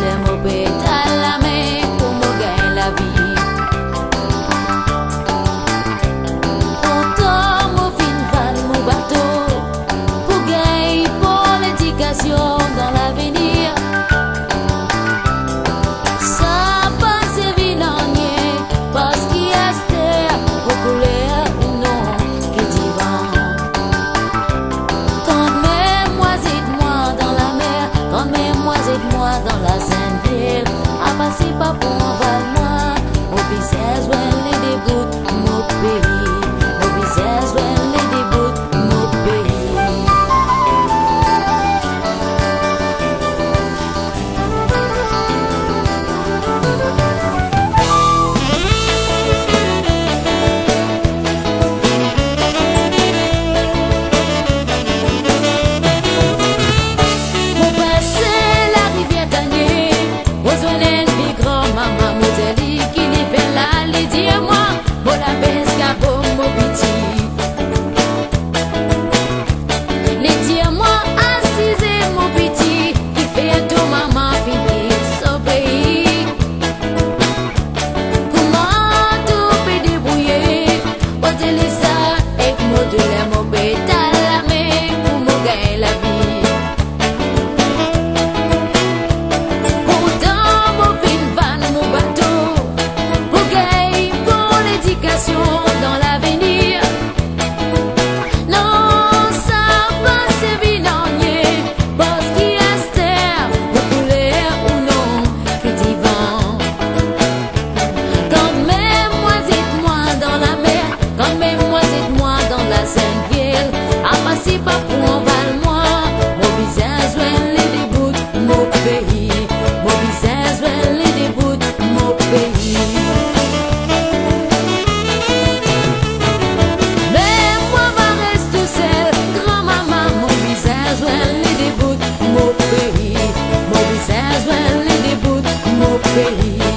les mauvais à la main pour me gagner la vie. Pourtant, mon fin van mon bateau pour gagner pour l'éducation dans l'avenir. Ça passe évident, parce qu'il y a terre pour couler ou non qui divan. Quand même moi aide-moi dans la mer, quand même moi aide-moi dans la Sainte-Ville, à passer pas pour un val-moi, au business when les dégoûte mon pays, au business when les dégoûte mon pays. Pour passer la rivière Tanier, besoin d'un big grand maman modèle qui n'y fait là, les dis-moi, bon la pesca pour mon petit. Les dis-moi, assisez mon petit, qui fait tout maman finir son pays. Comment tout peut débrouiller, modèle ça, et modèle mon bétal la main pour me gagner la vie. Pourtant, mon fin van, mon bateau, pour gagner pour l'éducation dans l'avenir. Non, ça passe évident, parce qu'il y a terre pour couler ou non, que divan. Quand même moi aide-moi dans la mer, quand même moi aide-moi dans la Sainte-Ville, à passer pas pour un val-moi, mon business when les dégoûte mon pays, mon business when les dégoûte mon pays. Mais moi va rester seul, grand-maman, mon business when les dégoûte mon pays, mon business when les dégoûte mon pays.